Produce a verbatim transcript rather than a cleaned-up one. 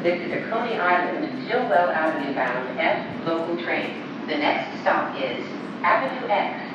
This is a Coney Island, Gilwell Avenue bound F local train. The next stop is Avenue X.